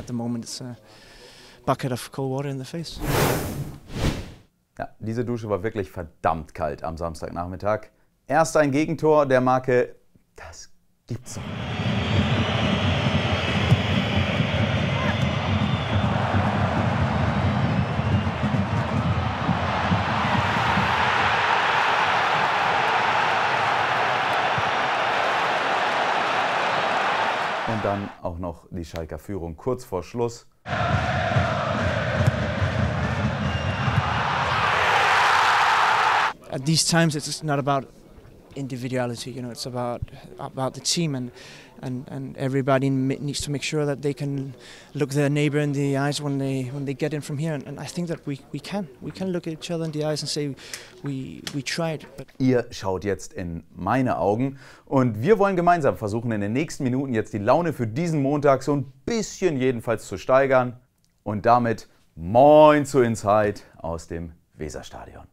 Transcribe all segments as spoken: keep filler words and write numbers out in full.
at the moment it's a bucket of cold water in the face. Ja, diese Dusche war wirklich verdammt kalt am Samstagnachmittag. Erst ein Gegentor der Marke, das gibt's doch. Und dann auch noch die Schalker Führung kurz vor Schluss. At these times it's not about individuality, you know, it's about about the team, and and and everybody needs to make sure that they can look their neighbor in the eyes when they when they get in from here, and, and I think that we we can we can look at each other in the eyes and say we we tried. But Ihr schaut jetzt in meine Augen und wir wollen gemeinsam versuchen, in den nächsten Minuten jetzt die Laune für diesen Montag so ein bisschen jedenfalls zu steigern und damit Moin zu Inside aus dem Weserstadion.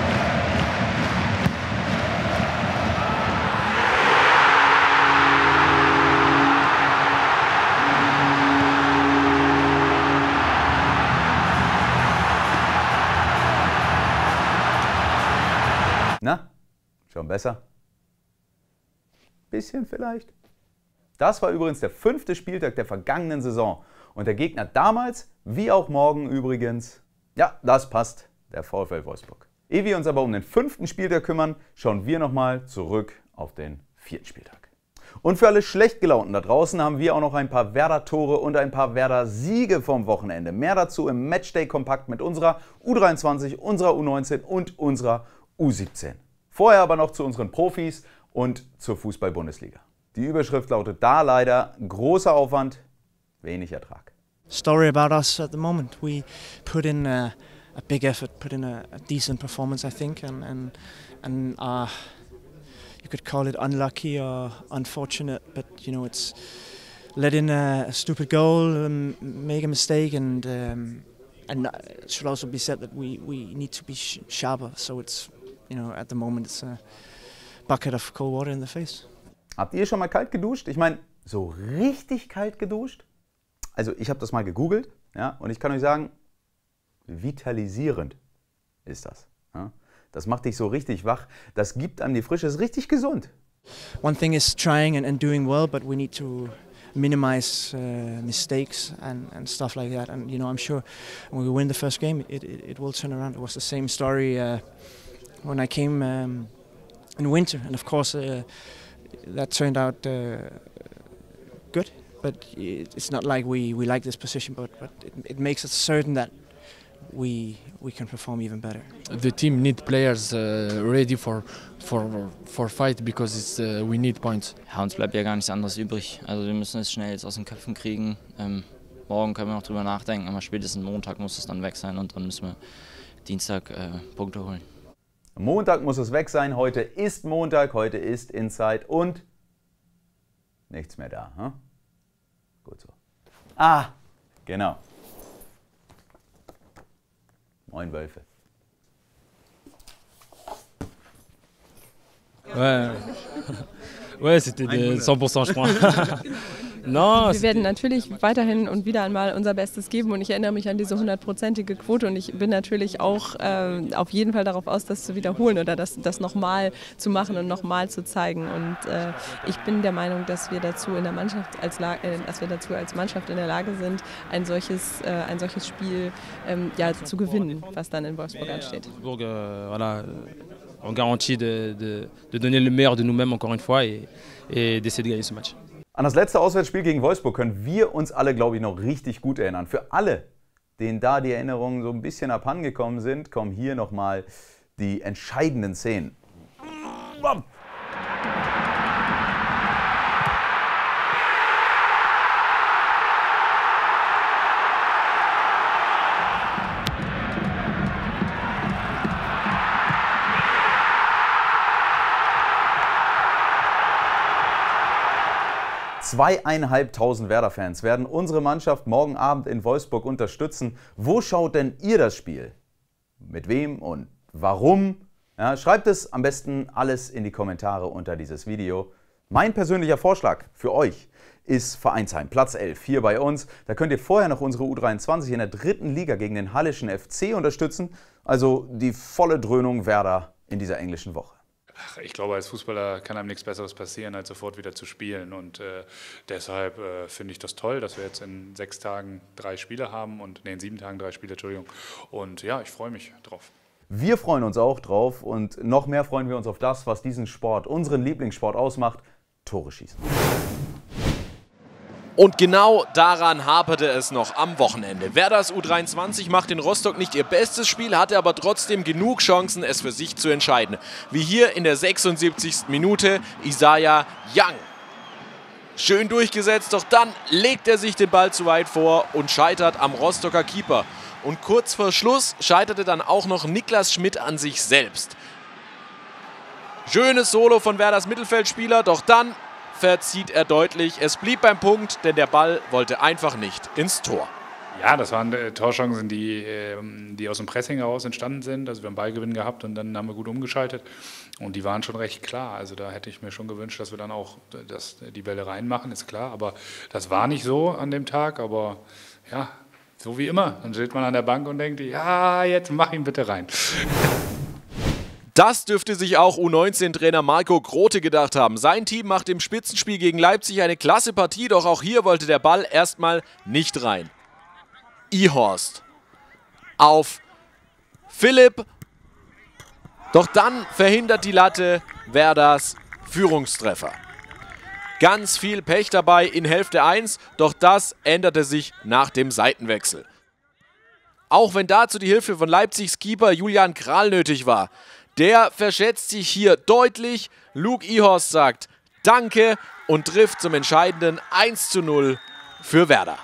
Na, schon besser? Bisschen vielleicht? Das war übrigens der fünfte Spieltag der vergangenen Saison. Und der Gegner damals, wie auch morgen übrigens, ja, das passt, der VfL Wolfsburg. Ehe wir uns aber um den fünften Spieltag kümmern, schauen wir nochmal zurück auf den vierten Spieltag. Und für alle schlecht gelaunten da draußen haben wir auch noch ein paar Werder-Tore und ein paar Werder-Siege vom Wochenende. Mehr dazu im Matchday-Kompakt mit unserer U dreiundzwanzig, unserer U neunzehn und unserer U siebzehn. Vorher aber noch zu unseren Profis und zur Fußball-Bundesliga. Die Überschrift lautet da leider: großer Aufwand, wenig Ertrag. Story about us at the moment. We put in a, a big effort, put in a, a decent performance, I think, and and and uh, you could call it unlucky or unfortunate, but you know it's let in a, a stupid goal, um, make a mistake, and um, and it should also be said that we we need to be sh sharper. So it's you know at the moment it's a bucket of cold water in the face. Habt ihr schon mal kalt geduscht? Ich meine, so richtig kalt geduscht? Also ich habe das mal gegoogelt, ja, und ich kann euch sagen, vitalisierend ist das. Ja. Das macht dich so richtig wach, das gibt einem die Frische, ist richtig gesund. One thing is trying and, and doing well, but we need to minimize uh, mistakes and, and stuff like that. And you know, I'm sure when we win the first game, it, it, it will turn around. It was the same story uh, when I came um, in winter, and of course uh, that turned out uh, good. But it's not like we, we like this position, but, but it, it makes us certain that we we can perform even better. The team need players uh, ready for for for fight because it's uh, we need points. Ja, uns bleibt ja gar nichts anderes übrig. Also wir müssen es schnell jetzt aus den Köpfen kriegen. Ähm, morgen können wir noch drüber nachdenken, aber spätestens Montag muss es dann weg sein und dann müssen wir Dienstag äh, Punkte holen. Montag muss es weg sein. Heute ist Montag, heute ist Inside und nichts mehr da. Hm? Gut so. Ah, genau. Moin Wölfe. Ouais, ouais, c'était de cent pour cent, je crois. No, wir werden natürlich weiterhin und wieder einmal unser Bestes geben und ich erinnere mich an diese hundertprozentige Quote und ich bin natürlich auch äh, auf jeden Fall darauf aus, das zu wiederholen oder das, das nochmal zu machen und nochmal zu zeigen. Und äh, ich bin der Meinung, dass wir dazu in der Mannschaft als La äh, dass wir dazu als Mannschaft in der Lage sind, ein solches, äh, ein solches Spiel ähm, ja, zu gewinnen, was dann in Wolfsburg ansteht. Wolfsburg, euh, voilà, on garantit de, de, de donner le meilleur de nous-mêmes encore une fois et, et d'essayer de gagner ce match. An das letzte Auswärtsspiel gegen Wolfsburg können wir uns alle, glaube ich, noch richtig gut erinnern. Für alle, denen da die Erinnerungen so ein bisschen abhandengekommen sind, kommen hier nochmal die entscheidenden Szenen. Zweieinhalbtausend Werder-Fans werden unsere Mannschaft morgen Abend in Wolfsburg unterstützen. Wo schaut denn ihr das Spiel? Mit wem und warum? Ja, schreibt es am besten alles in die Kommentare unter dieses Video. Mein persönlicher Vorschlag für euch: ist Vereinsheim, Platz elf, hier bei uns. Da könnt ihr vorher noch unsere U dreiundzwanzig in der dritten Liga gegen den Hallischen F C unterstützen. Also die volle Dröhnung Werder in dieser englischen Woche. Ach, ich glaube, als Fußballer kann einem nichts Besseres passieren, als sofort wieder zu spielen. Und äh, deshalb äh, finde ich das toll, dass wir jetzt in sechs Tagen drei Spiele haben und nee, in sieben Tagen drei Spiele, Entschuldigung. Und ja, ich freue mich drauf. Wir freuen uns auch drauf und noch mehr freuen wir uns auf das, was diesen Sport, unseren Lieblingssport ausmacht: Tore schießen. Und genau daran haperte es noch am Wochenende. Werders U dreiundzwanzig macht in Rostock nicht ihr bestes Spiel, hatte aber trotzdem genug Chancen, es für sich zu entscheiden. Wie hier in der sechsundsiebzigsten Minute Isaiah Young. Schön durchgesetzt, doch dann legt er sich den Ball zu weit vor und scheitert am Rostocker Keeper. Und kurz vor Schluss scheiterte dann auch noch Niklas Schmidt an sich selbst. Schönes Solo von Werders Mittelfeldspieler, doch dann verzieht er deutlich. Es blieb beim Punkt, denn der Ball wollte einfach nicht ins Tor. Ja, das waren äh, Torchancen, die, äh, die aus dem Pressing heraus entstanden sind. Also wir haben Ballgewinn gehabt und dann haben wir gut umgeschaltet. Und die waren schon recht klar. Also da hätte ich mir schon gewünscht, dass wir dann auch das, die Bälle reinmachen, ist klar. Aber das war nicht so an dem Tag. Aber ja, so wie immer. Dann steht man an der Bank und denkt, ja, jetzt mach ihn bitte rein. Das dürfte sich auch U neunzehn-Trainer Marco Grote gedacht haben. Sein Team macht im Spitzenspiel gegen Leipzig eine klasse Partie, doch auch hier wollte der Ball erstmal nicht rein. Ihorst auf Philipp, doch dann verhindert die Latte Werders Führungstreffer. Ganz viel Pech dabei in Hälfte eins, doch das änderte sich nach dem Seitenwechsel. Auch wenn dazu die Hilfe von Leipzigs Keeper Julian Kral nötig war. Der verschätzt sich hier deutlich. Luke Ihorst sagt Danke und trifft zum entscheidenden eins zu null für Werder.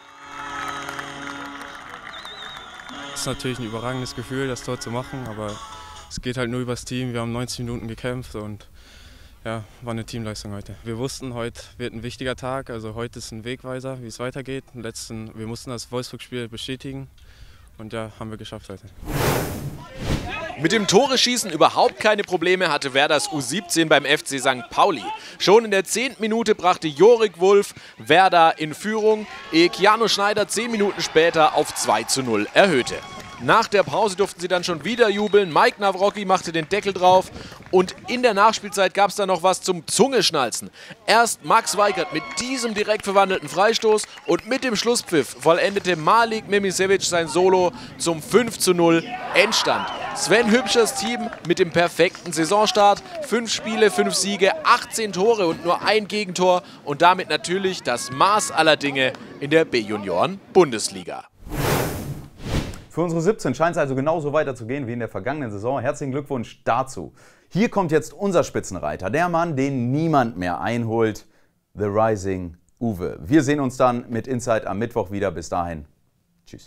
Es ist natürlich ein überragendes Gefühl, das Tor zu machen, aber es geht halt nur übers Team. Wir haben neunzig Minuten gekämpft und ja, war eine Teamleistung heute. Wir wussten, heute wird ein wichtiger Tag, also heute ist ein Wegweiser, wie es weitergeht. Im letzten, wir mussten das Wolfsburg-Spiel bestätigen und ja, haben wir geschafft heute. Mit dem Tore-Schießen überhaupt keine Probleme hatte Werders U siebzehn beim F C Sankt Pauli. Schon in der zehnten Minute brachte Jorik Wulff Werder in Führung, ehe Keanu Schneider zehn Minuten später auf zwei zu null erhöhte. Nach der Pause durften sie dann schon wieder jubeln. Mike Nawrocki machte den Deckel drauf und in der Nachspielzeit gab es dann noch was zum Zungeschnalzen. Erst Max Weigert mit diesem direkt verwandelten Freistoß und mit dem Schlusspfiff vollendete Malik Mimicevic sein Solo zum fünf zu null Endstand. Sven Hübschers Team mit dem perfekten Saisonstart. Fünf Spiele, fünf Siege, achtzehn Tore und nur ein Gegentor und damit natürlich das Maß aller Dinge in der B-Junioren-Bundesliga. Für unsere siebzehn scheint es also genauso weiterzugehen wie in der vergangenen Saison. Herzlichen Glückwunsch dazu. Hier kommt jetzt unser Spitzenreiter, der Mann, den niemand mehr einholt, The Rising Uwe. Wir sehen uns dann mit Inside am Mittwoch wieder. Bis dahin, tschüss.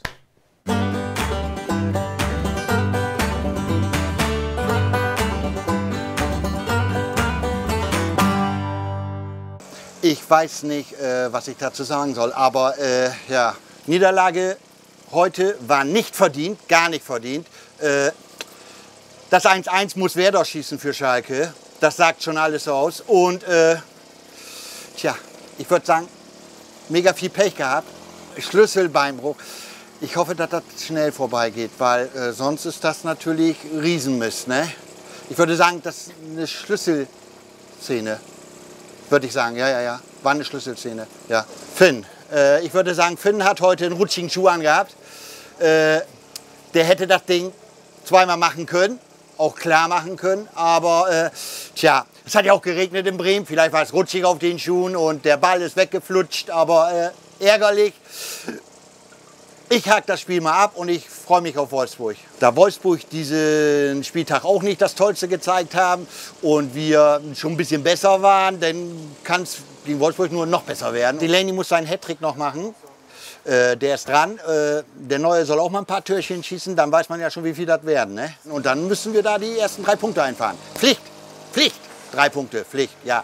Ich weiß nicht, äh, was ich dazu sagen soll, aber äh, ja, Niederlage heute war nicht verdient, gar nicht verdient. Äh, das eins eins muss Werder schießen für Schalke, das sagt schon alles aus. Und äh, tja, ich würde sagen, mega viel Pech gehabt, Schlüsselbeinbruch. Ich hoffe, dass das schnell vorbeigeht, weil äh, sonst ist das natürlich Riesenmist, ne? Ich würde sagen, das ist eine Schlüsselszene. Würde ich sagen, ja, ja, ja, war eine Schlüsselszene, ja. Finn, äh, ich würde sagen, Finn hat heute einen rutschigen Schuh angehabt. Äh, der hätte das Ding zweimal machen können, auch klar machen können, aber äh, tja, es hat ja auch geregnet in Bremen, vielleicht war es rutschig auf den Schuhen und der Ball ist weggeflutscht, aber äh, ärgerlich. Ich hake das Spiel mal ab und ich freue mich auf Wolfsburg. Da Wolfsburg diesen Spieltag auch nicht das Tollste gezeigt haben und wir schon ein bisschen besser waren, dann kann es gegen Wolfsburg nur noch besser werden. Delaney muss seinen Hattrick noch machen. Äh, der ist dran. Äh, der Neue soll auch mal ein paar Türchen schießen. Dann weiß man ja schon, wie viel das werden. Ne? Und dann müssen wir da die ersten drei Punkte einfahren. Pflicht, Pflicht. Drei Punkte, Pflicht, ja.